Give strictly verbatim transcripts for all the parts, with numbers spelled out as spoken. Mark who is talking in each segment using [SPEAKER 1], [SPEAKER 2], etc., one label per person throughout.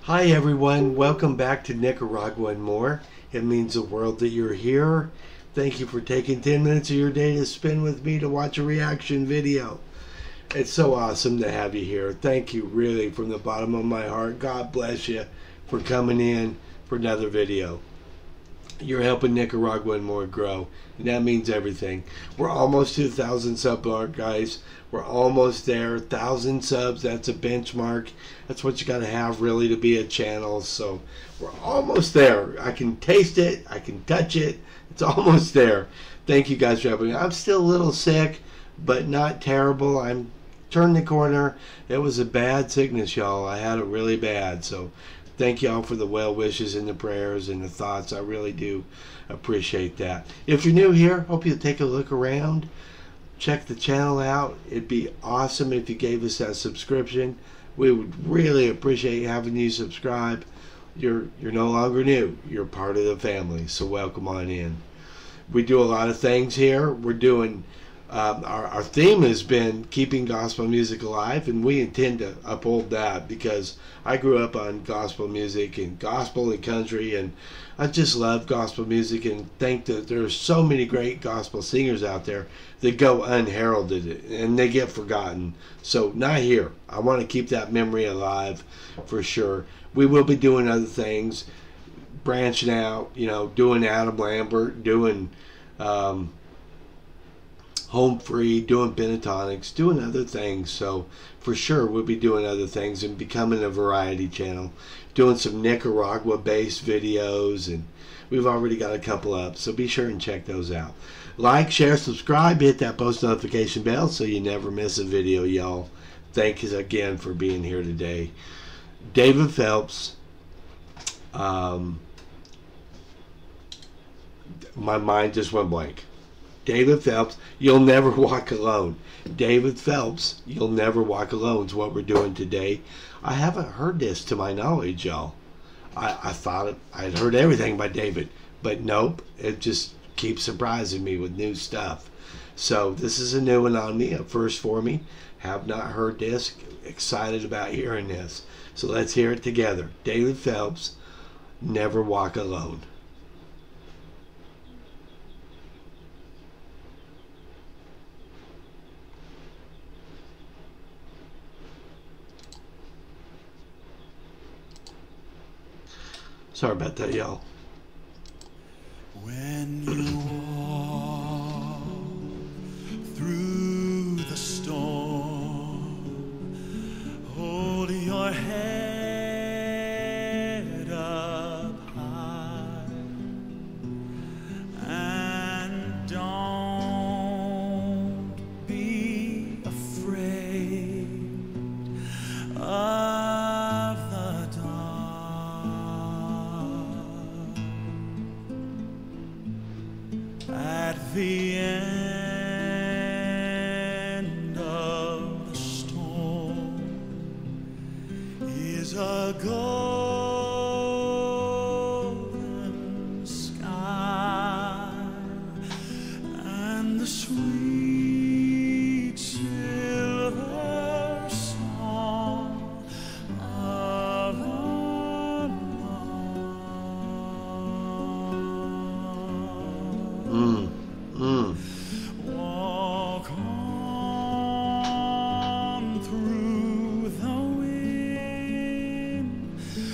[SPEAKER 1] Hi everyone, welcome back to Nicaragua and More. It means the world that you're here. Thank you for taking ten minutes of your day to spend with me to watch a reaction video. It's so awesome to have you here. Thank you really from the bottom of my heart. God bless you for coming in for another video. You're helping Nicaragua and More grow, and that means everything. We're almost to a thousand sub mark, guys. We're almost there. Thousand subs, that's a benchmark. That's what you got to have really to be a channel. So we're almost there. I can taste it. I can touch it. It's almost there. Thank you guys for helping me. I'm still a little sick, but not terrible. I'm turned the corner. It was a bad sickness, y'all. I had it really bad. So thank y'all for the well wishes and the prayers and the thoughts. I really do appreciate that. If you're new here, hope you'll take a look around. Check the channel out. It'd be awesome if you gave us that subscription. We would really appreciate having you subscribe. You're you're no longer new. You're part of the family. So welcome on in. We do a lot of things here. We're doing Um, our, our theme has been keeping gospel music alive, and we intend to uphold that because I grew up on gospel music and gospel and country, and I just love gospel music and think that there's so many great gospel singers out there that go unheralded and they get forgotten. So not here. I want to keep that memory alive for sure. We will be doing other things, branching out, you know, doing Adam Lambert, doing um, Home Free, doing pentatonics, doing other things. So for sure we'll be doing other things and becoming a variety channel, doing some Nicaragua based videos, and we've already got a couple up, so be sure and check those out. Like, share, subscribe, hit that post notification bell so you never miss a video, y'all. Thank you again for being here today. David Phelps, um, my mind just went blank. David Phelps, You'll Never Walk Alone. David Phelps, You'll Never Walk Alone is what we're doing today. I haven't heard this to my knowledge, y'all. I, I thought it, I'd heard everything by David, but nope, it just keeps surprising me with new stuff. So this is a new one on me, a first for me. Have not heard this, excited about hearing this. So let's hear it together. David Phelps, Never Walk Alone. Sorry about that, y'all.
[SPEAKER 2] When you walk through the storm, hold your head up high and don't be afraid of the dark. At the end of the storm is a golden sky and the sweet silver song of the
[SPEAKER 1] Mm, mm.
[SPEAKER 2] Walk on through the wind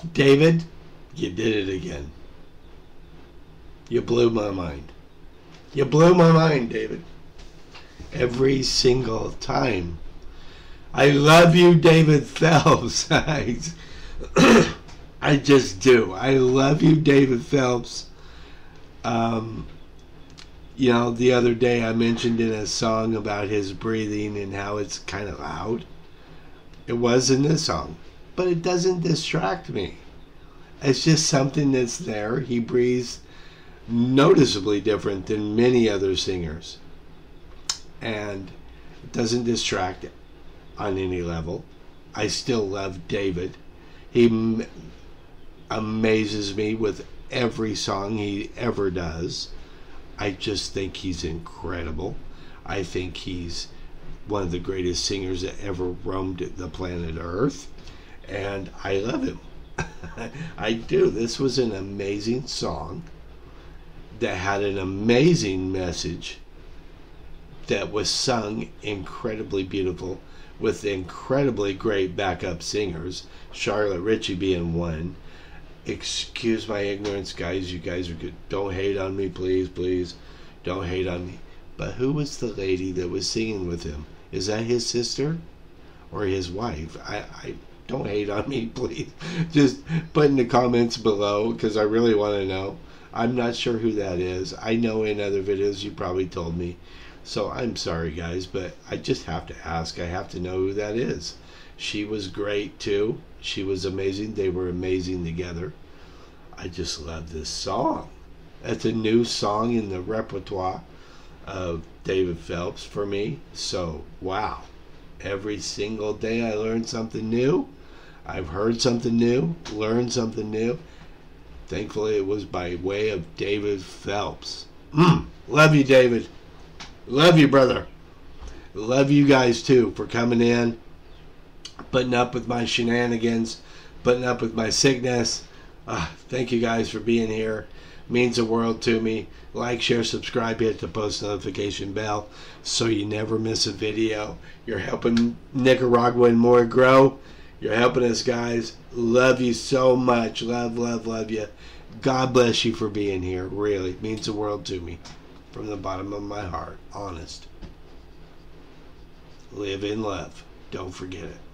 [SPEAKER 1] David, you did it again. You blew my mind. You blew my mind, David. Every single time. I love you, David Phelps. I, I just do. I love you, David Phelps. Um, you know, the other day I mentioned in a song about his breathing and how it's kind of loud. It was in this song. But it doesn't distract me. It's just something that's there. He breathes noticeably different than many other singers. And it doesn't distract on any level. I still love David. He m- amazes me with every song he ever does. I just think he's incredible. I think he's one of the greatest singers that ever roamed the planet Earth. And I love him. I do. This was an amazing song that had an amazing message that was sung incredibly beautiful with incredibly great backup singers, Charlotte Ritchie being one. Excuse my ignorance, guys. You guys are good. Don't hate on me, please, please. Don't hate on me. But who was the lady that was singing with him? Is that his sister or his wife? I, I don't hate on me, please. Just put in the comments below because I really want to know. I'm not sure who that is. I know in other videos you probably told me. So I'm sorry, guys, but I just have to ask. I have to know who that is. She was great, too. She was amazing. They were amazing together. I just love this song. That's a new song in the repertoire of David Phelps for me. So, wow. Every single day I learn something new. I've heard something new, learned something new. Thankfully, it was by way of David Phelps. Mm, love you, David. Love you, brother. Love you guys, too, for coming in, putting up with my shenanigans, putting up with my sickness. Uh, thank you guys for being here. Means the world to me. Like, share, subscribe, hit the post notification bell so you never miss a video. You're helping Nicaragua and more grow. You're helping us, guys. Love you so much. Love, love, love you. God bless you for being here. Really. Means the world to me. From the bottom of my heart. Honest. Live in love. Don't forget it.